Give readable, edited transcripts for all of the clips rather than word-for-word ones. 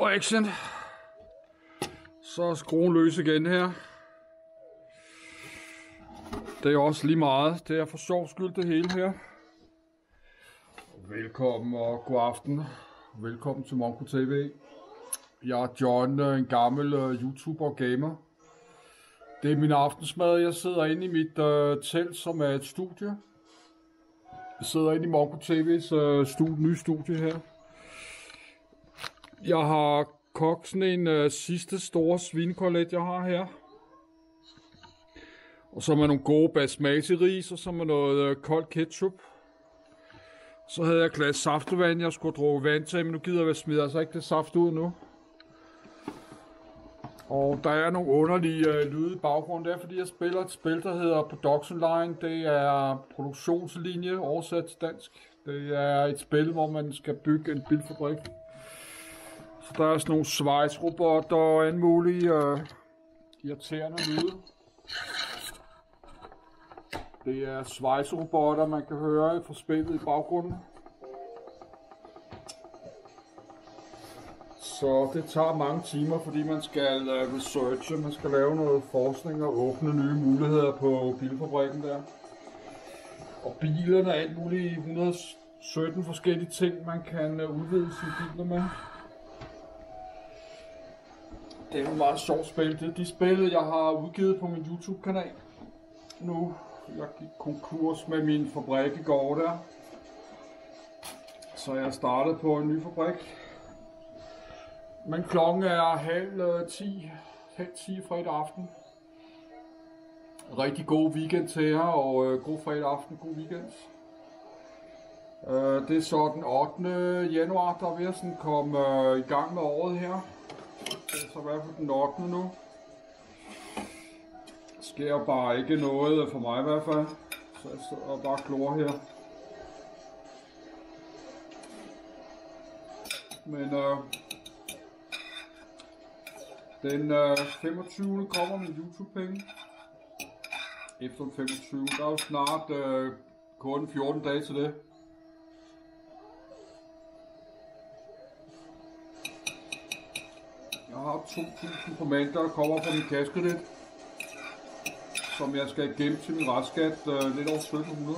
Og action. Så er skruen løs igen her. Det er også lige meget. Det er for sjov skyld det hele her. Velkommen og god aften. Velkommen til Monko TV. Jeg er John, en gammel YouTuber og gamer. Det er min aftensmad. Jeg sidder inde i mit telt, som er et studie. Jeg sidder inde i Monko TV's nye studie her. Jeg har kogt sådan en sidste store svinekotelet, jeg har her. Og så med nogle gode basmati ris, og så med noget kold ketchup. Så havde jeg et glas saftevand, jeg skulle drukke vand til, men nu gider jeg smide altså ikke det saft ud nu. Og der er nogle underlige lyde i baggrunden, det er fordi jeg spiller et spil, der hedder Production Line. Det er produktionslinje, oversat til dansk. Det er et spil, hvor man skal bygge en bilfabrik. Så der er sådan nogle svejsrobotter og en mulig irriterende lyde. Det er svejserobotter, man kan høre fra spillet i baggrunden. Så det tager mange timer, fordi man skal researche, man skal lave noget forskning og åbne nye muligheder på bilfabrikken der. Og bilerne er alt muligt 117 forskellige ting, man kan udvide sine biler med. Det er et meget sjovt spil. Det er de spil, jeg har udgivet på min YouTube-kanal nu. Jeg gik konkurs med min fabrik i går der. Så jeg startede på en ny fabrik. Men klokken er halv 10 fredag aften. Rigtig god weekend til jer, og god fredag aften, god weekend. Det er så den 8. januar, der er ved at sådan komme i gang med året her. Det er så i hvert fald den 8. nu. Der sker bare ikke noget for mig i hvert fald. Så jeg sidder bare klor her. Men den 25. kommer min YouTube-penge. Efter den 25. Der er jo snart kun 14 dage til det. Jeg har 2.000 kommentarer, der kommer fra min kaskedit, som jeg skal gemme til min restskat lidt over 1700.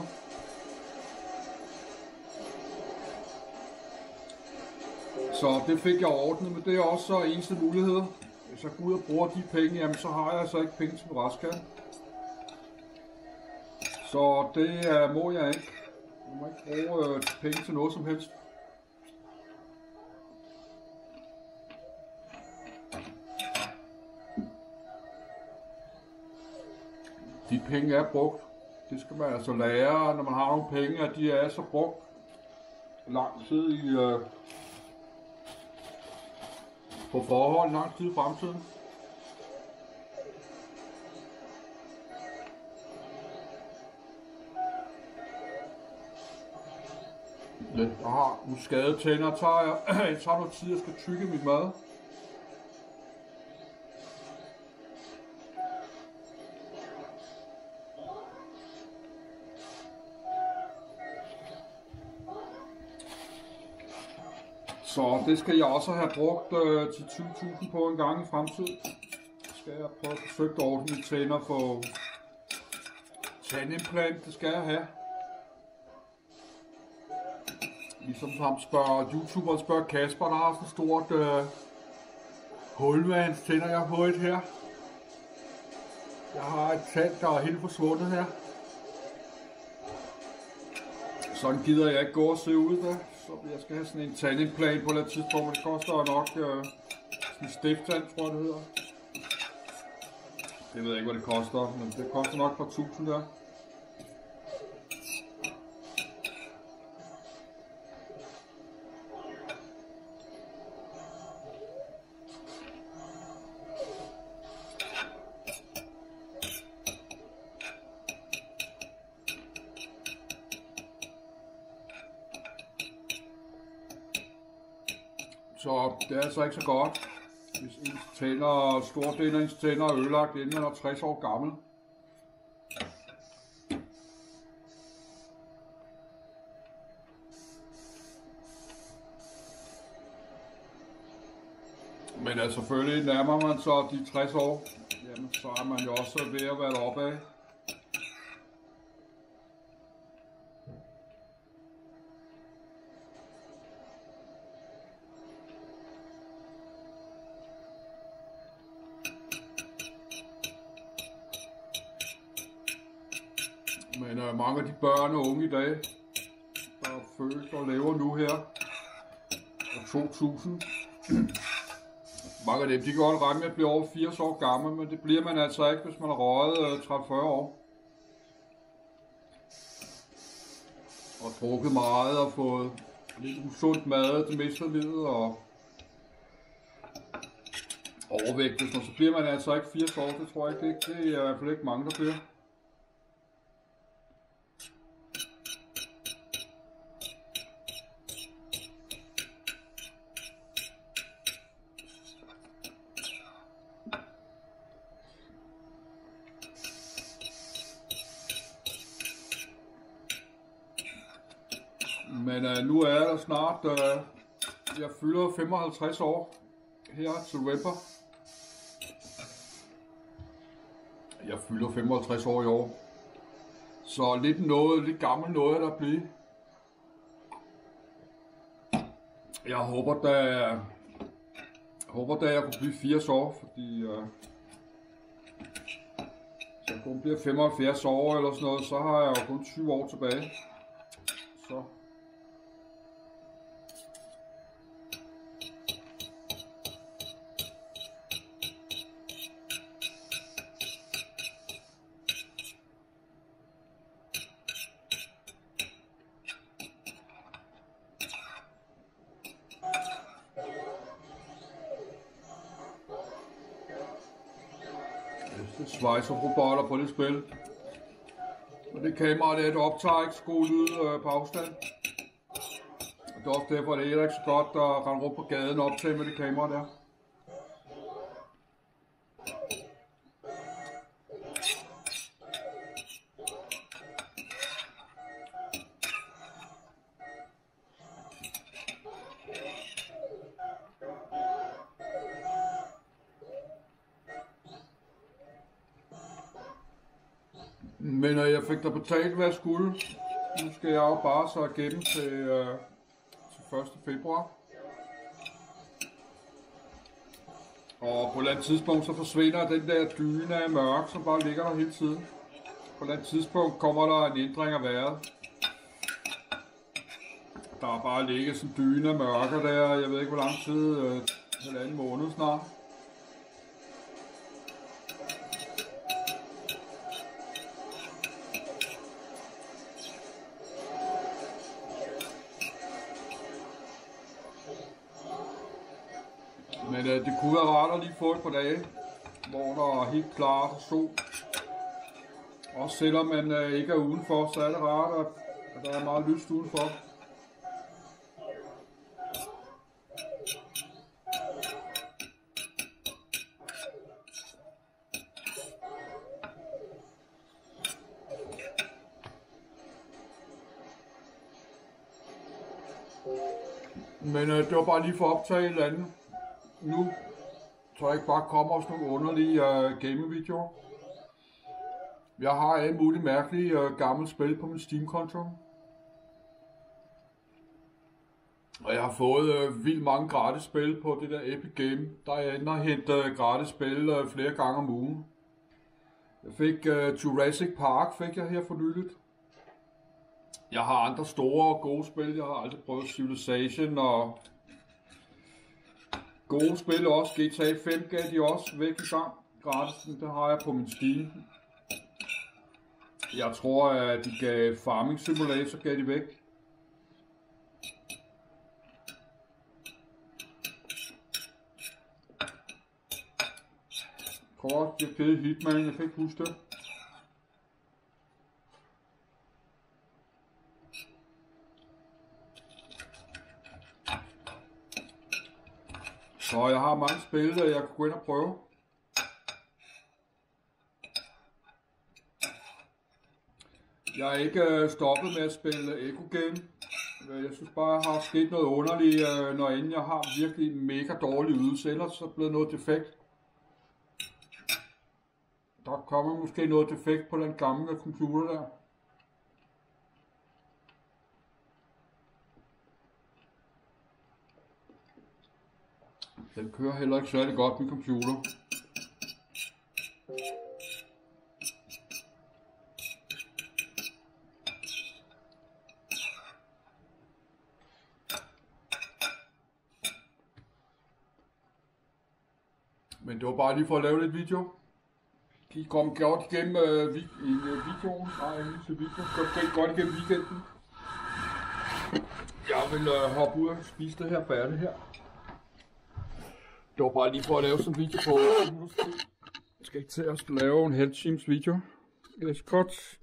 Så det fik jeg ordnet, men det er også eneste mulighed. Hvis jeg går ud og bruger de penge, jamen så har jeg altså ikke penge til min restskat. Så det må jeg ikke. Jeg må ikke bruge penge til noget som helst. De penge er brugt. Det skal man altså lære, når man har nogle penge, at de er så brugt lang tid i på forhold, lang tid i fremtiden. Jeg har nogle skadede tænder, jeg tager noget tid, jeg skal tygge mit mad. Så det skal jeg også have brugt til 20.000 på en gang i fremtiden. Skal jeg prøve at forsøge at ordne mine tænder på tandimplant, det skal jeg have. Ligesom ham YouTuberen spørger Kasper, der har sådan et stort hul med hans tænder, jeg har fået her. Jeg har et tand, der er helt forsvundet her. Sådan gider jeg ikke gå og se ud der. Så jeg skal have sådan en tandimplant på et tidspunkt, men det koster nok sådan en stifttand, tror jeg det hedder. Det ved jeg ikke, hvad det koster, men det koster nok et par tusind der. Så det er altså ikke så godt, hvis ens tænder, store del af ens tænder er ødelagt, inden man er 60 år gammel. Men altså selvfølgelig nærmer man så de 60 år, jamen så er man jo også ved at være deroppe af. Men mange af de børn og unge i dag, der er født og lever nu her, år 2000, mange af dem, de kan godt regne med at blive over 80 år gammel, men det bliver man altså ikke, hvis man har røget 30-40 år. Og drukket meget og fået lidt usundt mad det meste af livet og overvægt. Så bliver man altså ikke 80 år, det tror jeg ikke. Det er i hvert fald ikke mange, der bliver. Men nu er der snart, jeg fylder 55 år her til november. Jeg fylder 55 år i år. Så lidt gammel noget der bliver. Jeg håber da jeg kunne blive 80 år, fordi så kun bliver 75 år eller sådan noget, så har jeg jo kun 20 år tilbage. Så. Det svejserrobotter på det spil. Og det kamera det optager ikke så god lyd på afstand. Og det er også derfor, det er ikke så godt at rende rundt på gaden og optage med det kamera der. Men jeg fik da betalt, hvad jeg skulle. Nu skal jeg jo bare så gemme til 1. februar. Og på et eller andet tidspunkt så forsvinder den der dyne af mørk, som bare ligger der hele tiden. På et eller andet tidspunkt kommer der en ændring af vejret. Der er bare ligget sådan en dyne af mørker der, jeg ved ikke hvor lang tid, halvanden måned snart. Men det kunne være rart at lige få et par dage, hvor der er helt klart og sol. Også selvom man ikke er udenfor, så er det rart, at der er meget lyst udenfor. Men det var bare lige for at optage et eller andet. Nu, så jeg ikke bare kommer også nogle underlige gamevideoer. Jeg har alle mulige mærkelige gamle spil på min Steam-konto. Og jeg har fået vildt mange gratis spil på det der Epic Game. Der er jeg inde og hentet gratis spil flere gange om ugen. Jeg fik Jurassic Park fik jeg her for nyligt. Jeg har andre store og gode spil. Jeg har aldrig prøvet Civilization og gode spil også. GTA 5 gav de også væk i gang gratis. Det har jeg på min Steam. Jeg tror at de gav Farming Simulator gav de væk. Jeg tror også de har givet Hitman. Jeg kan ikke huske det. Så jeg har mange spil, jeg kunne gå ind og prøve. Jeg er ikke stoppet med at spille Echo Game. Jeg synes bare, jeg har sket noget underligt, når inden jeg har virkelig en mega dårlig ydelse, ellers så er blevet noget defekt. Der kommer måske noget defekt på den gamle computer der. Den kører heller ikke særlig godt, min computer. Men det var bare lige for at lave lidt video. De kom godt igennem videoen. Nej, ikke til video. Kom godt igennem weekenden. Jeg vil hoppe ud og spise det her færdigt her. Det var bare lige for at lave sådan en video på. Jeg skal ikke til at lave en halv times video. Det er godt.